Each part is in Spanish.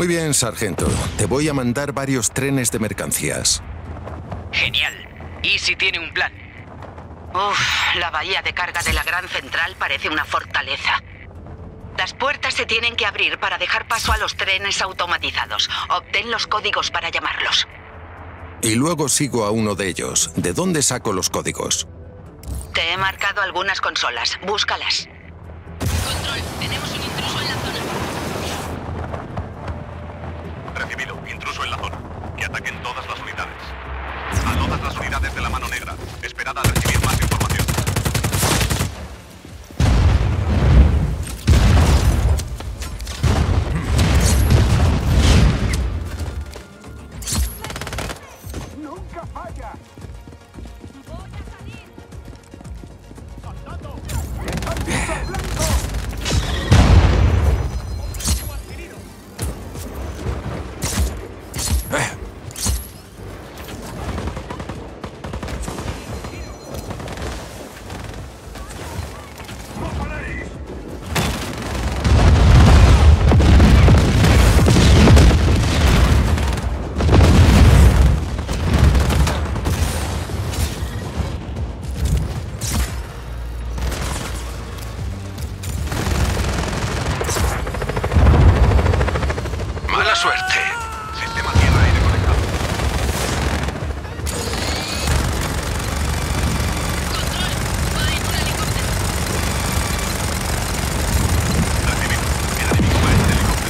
Muy bien, sargento. Te voy a mandar varios trenes de mercancías. Genial. Easy tiene un plan. La bahía de carga de la Gran Central parece una fortaleza. Las puertas se tienen que abrir para dejar paso a los trenes automatizados. Obtén los códigos para llamarlos. Y luego sigo a uno de ellos. ¿De dónde saco los códigos? Te he marcado algunas consolas. Búscalas. Control, tenemos un intruso en la zona. Recibido. Intruso en la zona. Que ataquen todas las unidades. A todas las unidades de la mano negra. Esperad a recibir más información. ¡Nunca falla! ¡Voy a salir! ¡Soldado! ¡Ejército blanco! ¡Objetivo adquirido! ¡Mala suerte! Sistema tierra-aire conectado. Control, va en un helicóptero. Recibido. El enemigo va en el helicóptero.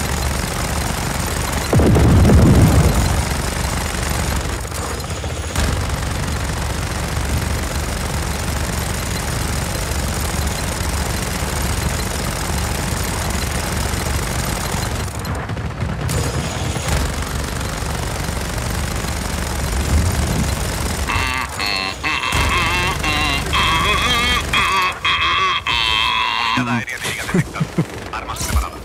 Unidad aérea enemiga detectada. Armas preparadas.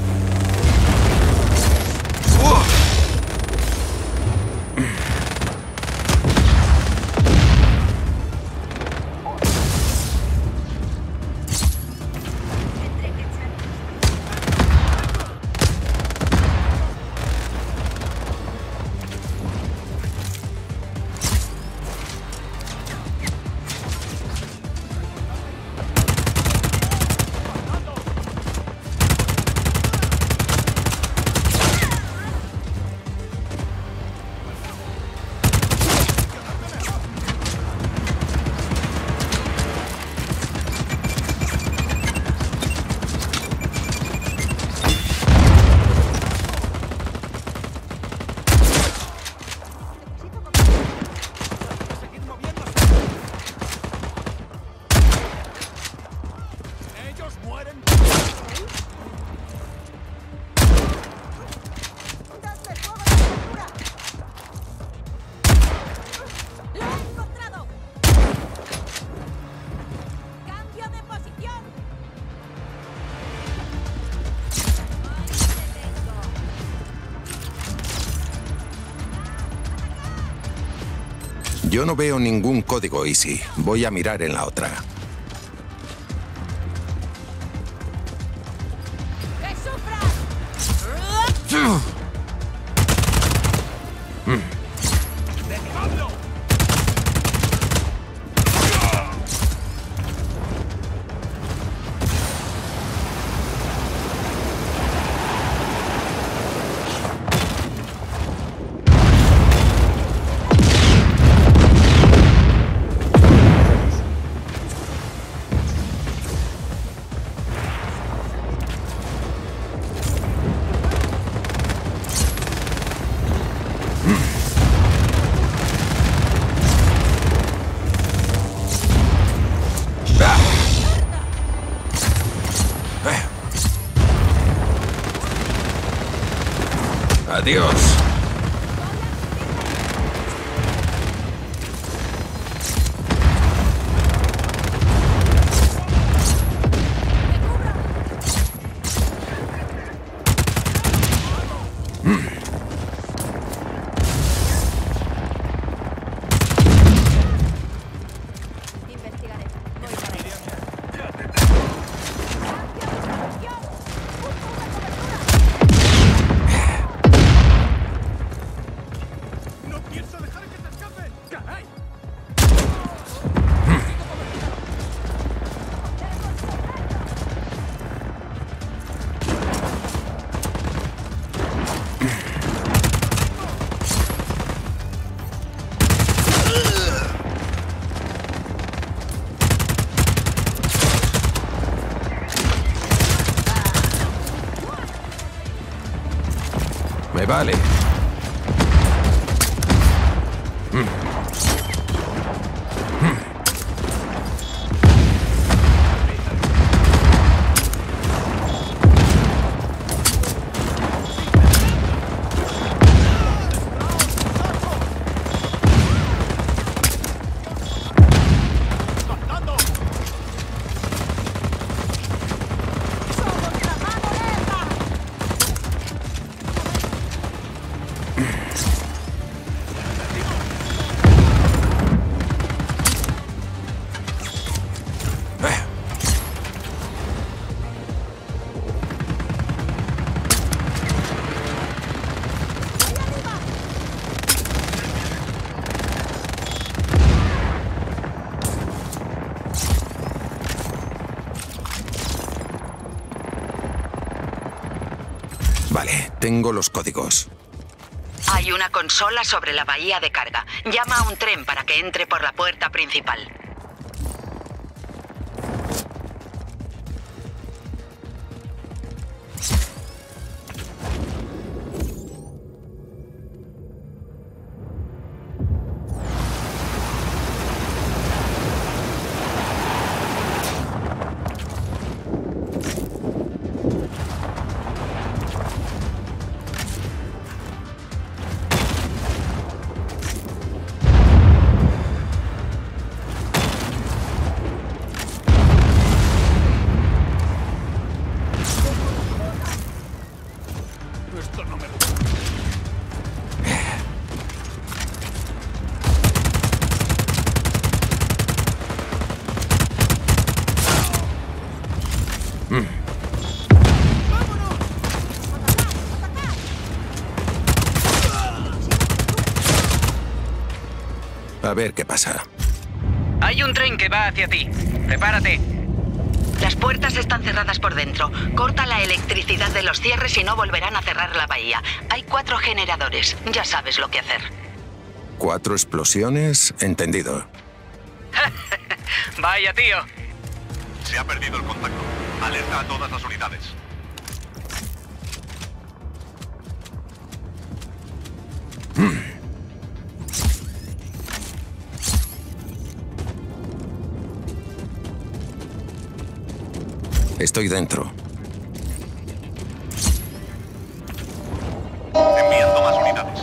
¡Seguid moviéndose! ¡Ellos mueren! ¡Dadle fuego de cobertura! ¡Lo he encontrado! ¡Cambio de posición! ¡Ahí te tengo! Yo no veo ningún código, Easy. Voy a mirar en la otra. ¡Que sufran! ¡Derribadlo! ¡Adiós! Investigaré. Voy para allá. ¡Cambio de posición! ¡Busco una cobertura! vale. Vale, tengo los códigos. Hay una consola sobre la bahía de carga. Llama a un tren para que entre por la puerta principal. Esto no me gusta. A ver qué pasa. Hay un tren que va hacia ti. Prepárate. Las puertas están cerradas por dentro. Corta la electricidad de los cierres y no volverán a cerrar la bahía. Hay 4 generadores. Ya sabes lo que hacer. 4 explosiones, entendido. Vaya, tío. Se ha perdido el contacto. Alerta a todas las unidades. Estoy dentro. Enviando más unidades.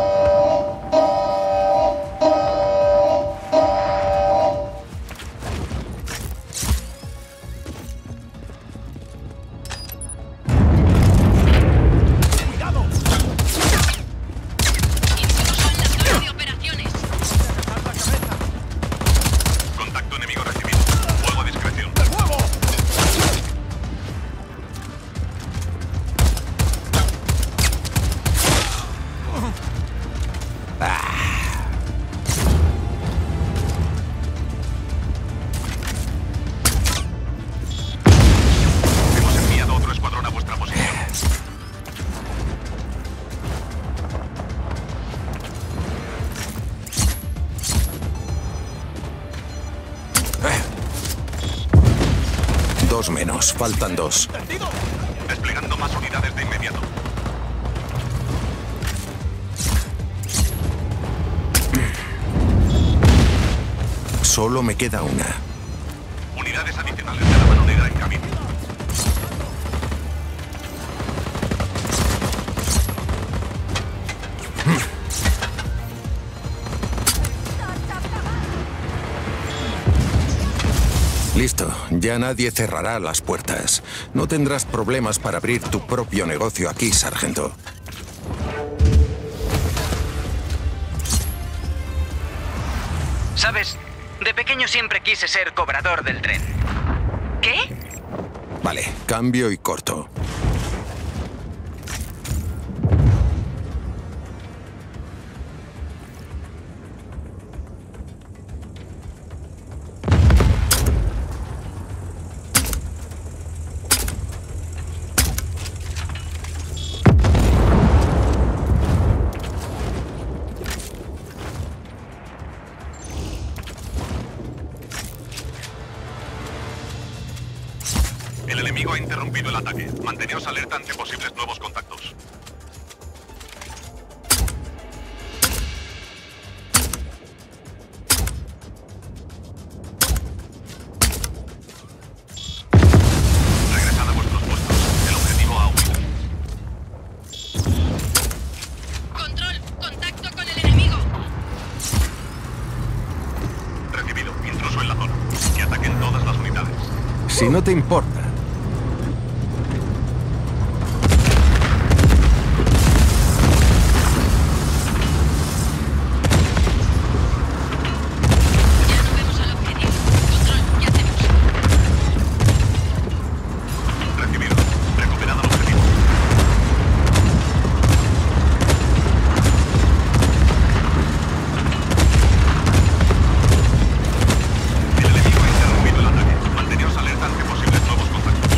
¡Cuidado! Intruso en la zona de operaciones. ¡Dejar la cabeza! Contacto enemigo recibido. Fuego a discreción. ¡De nuevo! Hemos enviado otro escuadrón a vuestra posición. Dos menos, faltan 2. ¿Entendido? Desplegando más unidades de inmediato. Solo me queda una. Unidades adicionales de la mano negra en camino. Listo, ya nadie cerrará las puertas. No tendrás problemas para abrir tu propio negocio aquí, sargento. ¿Sabes? De pequeño siempre quise ser cobrador del tren. ¿Qué? Vale, cambio y corto. El enemigo ha interrumpido el ataque. Manteneos alerta ante posibles nuevos contactos. Si no te importa. Ya no vemos al objetivo. Control, ¿qué hacemos? Recibido. Recuperado el objetivo. El enemigo ha interrumpido el ataque. Manteneos alerta ante posibles nuevos contactos.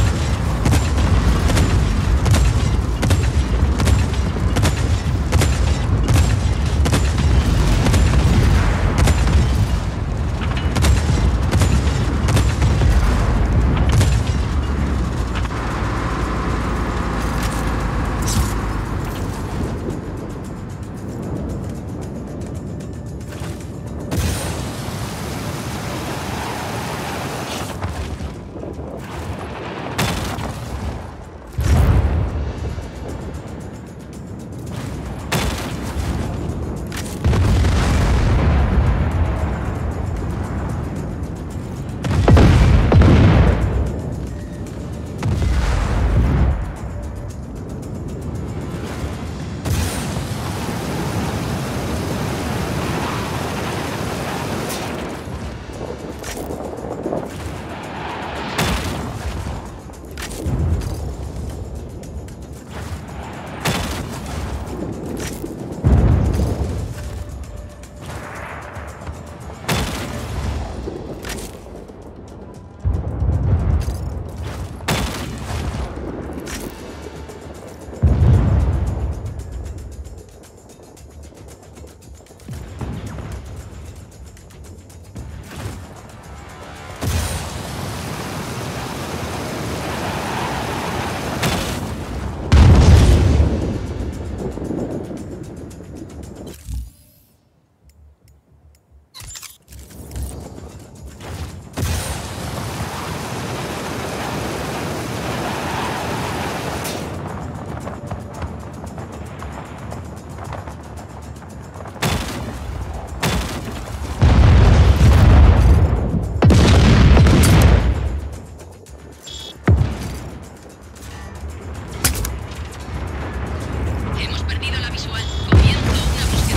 Hemos perdido la visual. Comienzo una búsqueda.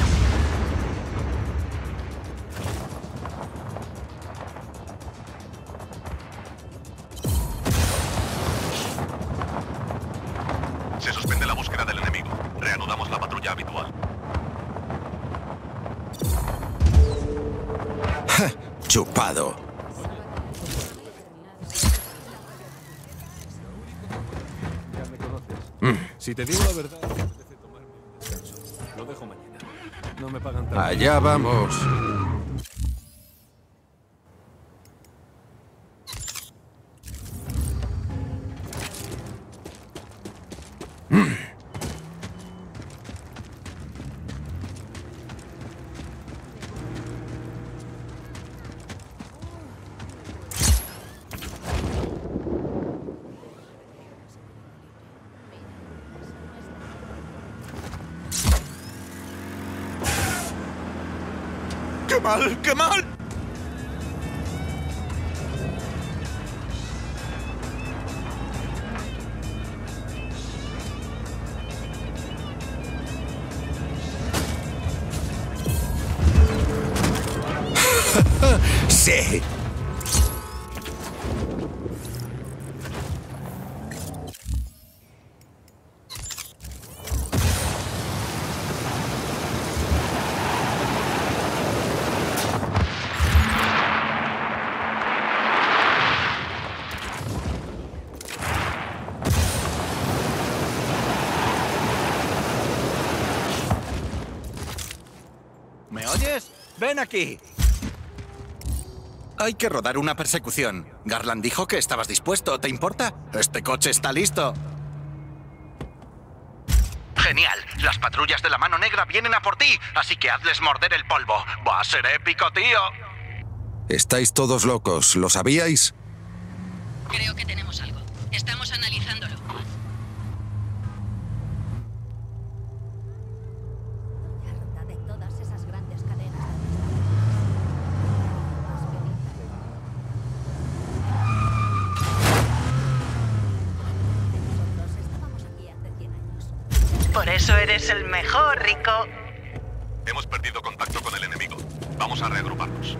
Se suspende la búsqueda del enemigo. Reanudamos la patrulla habitual. Chupado. Ya me conoces. Si te digo la verdad, me apetece tomarme un descanso. Lo dejo mañana. No me pagan tanto. Allá vamos. ¡Qué mal! ¡Qué mal! Sí. ¿Me oyes? ¡Ven aquí! Hay que rodar una persecución. Garland dijo que estabas dispuesto. ¿Te importa? Este coche está listo. Genial. Las patrullas de la Mano Negra vienen a por ti, así que hazles morder el polvo. Va a ser épico, tío. Estáis todos locos, ¿lo sabíais? Creo que tenemos algo. Estamos analizándolo. De todas esas grandes cadenas. eso eres el mejor, Rico. Hemos perdido contacto con el enemigo. Vamos a reagruparnos.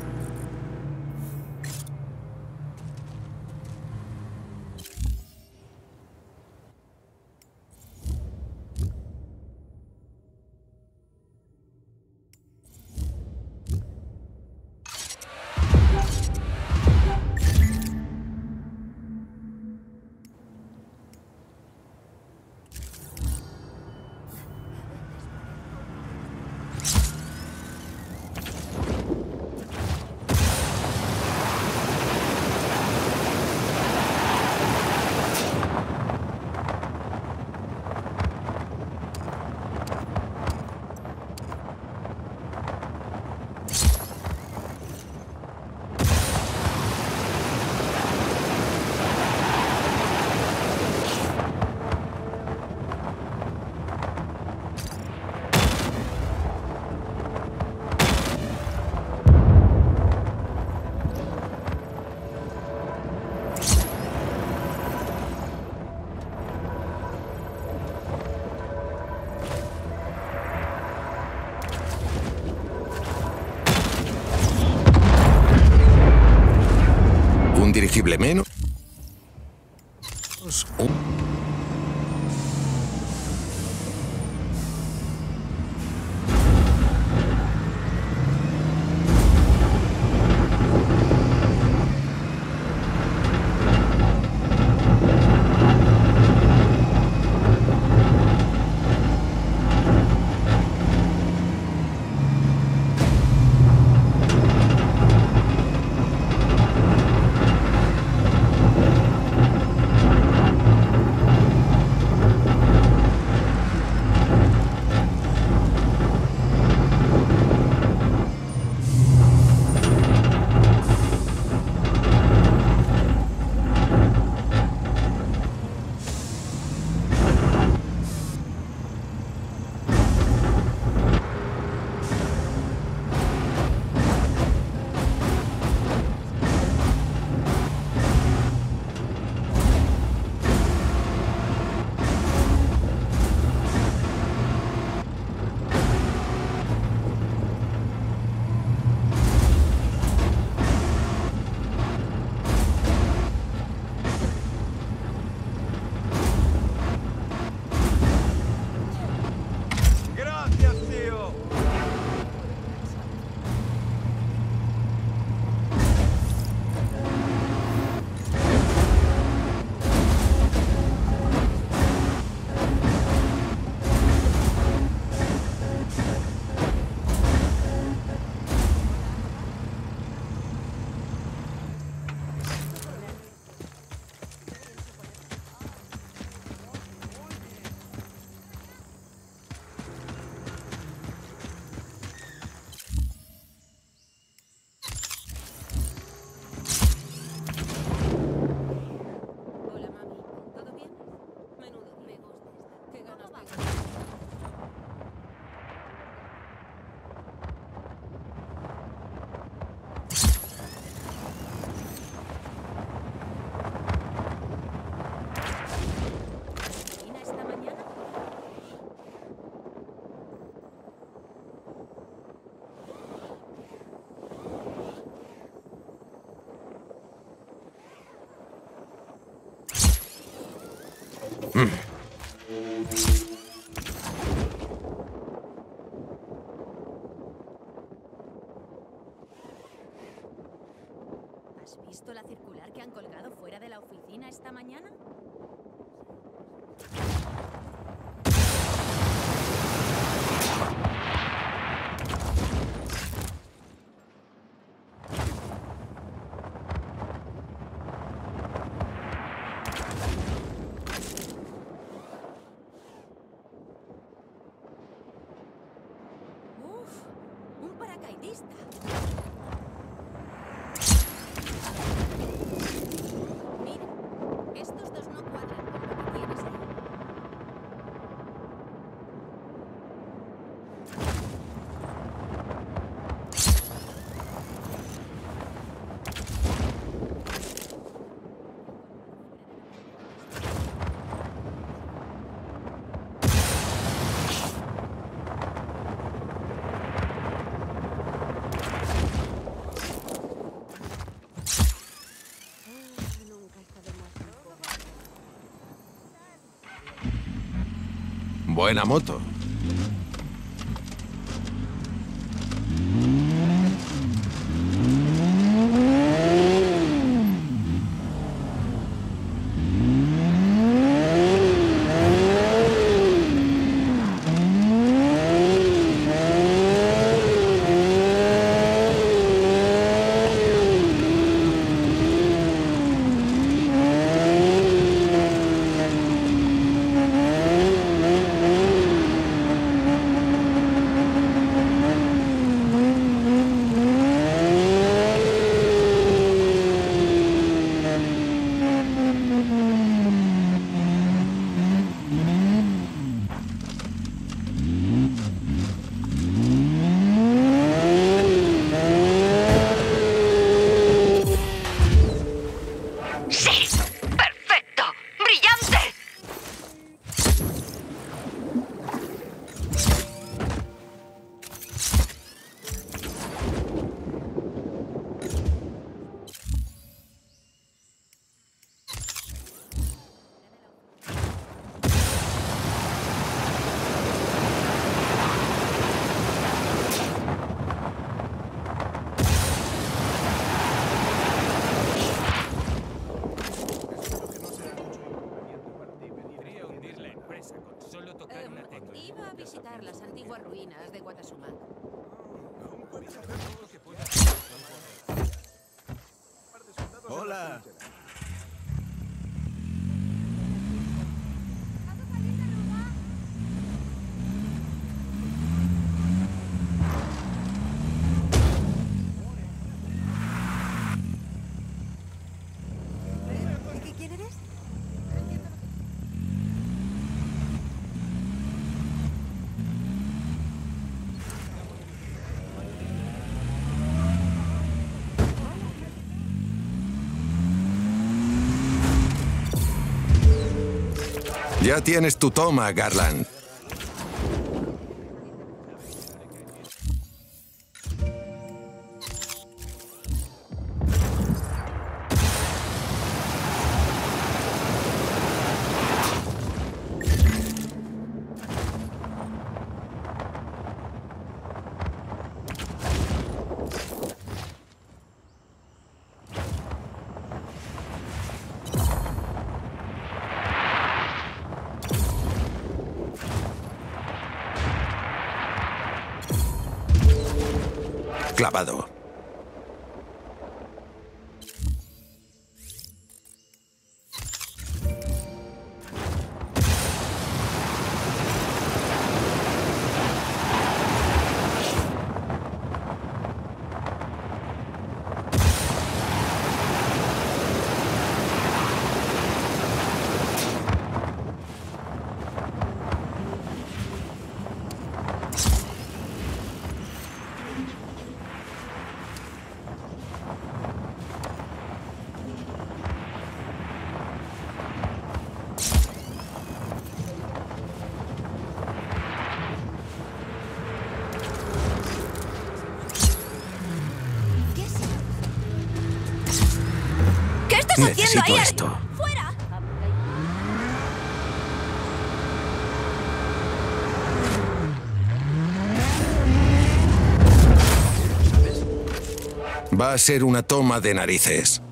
Un dirigible menos. ¿Has visto la circular que han colgado fuera de la oficina esta mañana? ¡Uf! ¡Un paracaidista! Mira, estos dos no Buena moto. Iba a visitar las antiguas ruinas de Guatasumac. Hola. ¿Qué quieres? Ya tienes tu toma, Garland. Clavado. ¿Qué estás haciendo Necesito ahí? esto. ¡Fuera! Va a ser una toma de narices.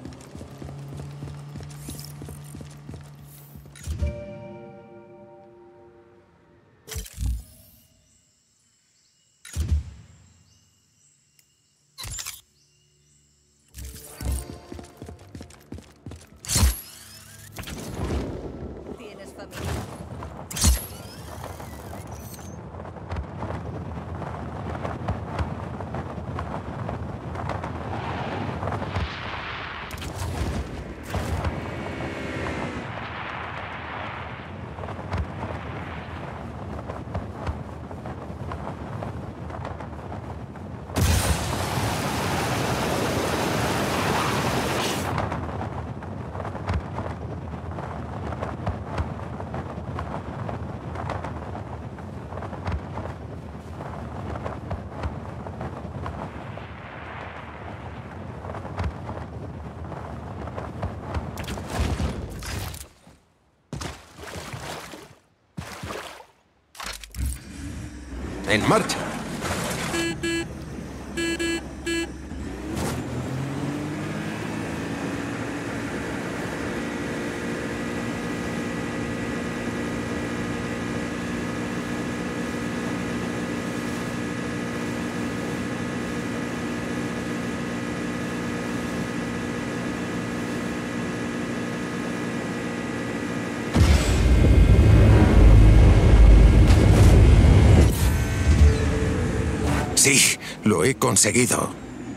¿Tienes familia? En marcha. Sí, lo he conseguido.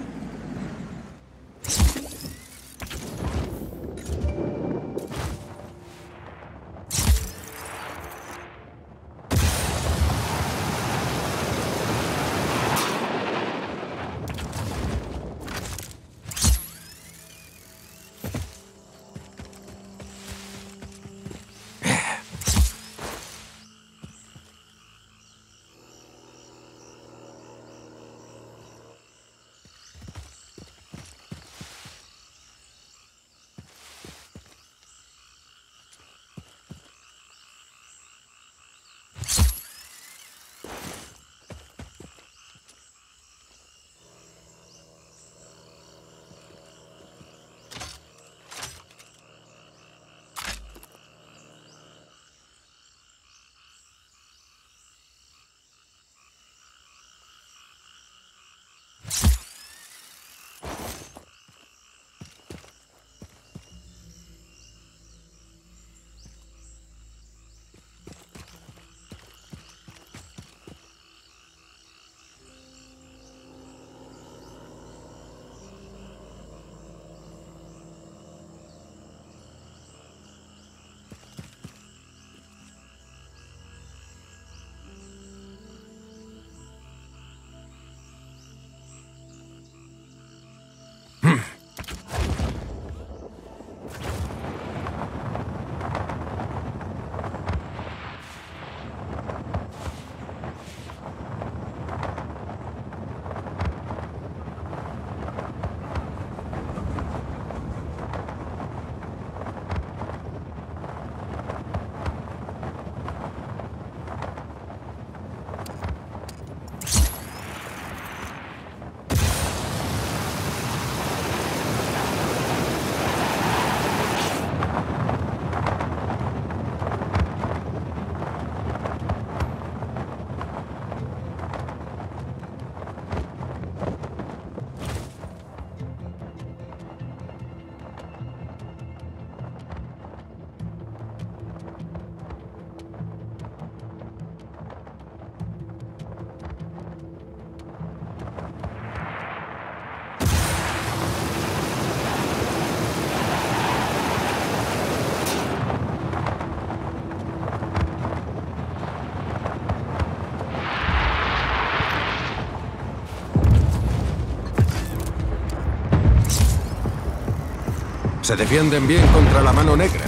Se defienden bien contra la mano negra.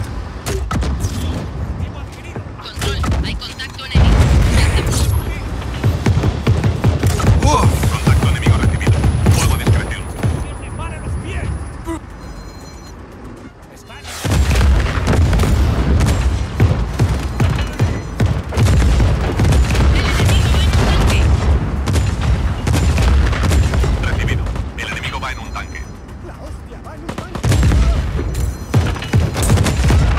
Control, hay contacto enemigo. Contacto enemigo recibido. Fuego a discreción. ¡Separa los pies! Recibido. El enemigo va en un tanque. ¡La hostia va en un tanque!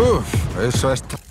Uf, eso está...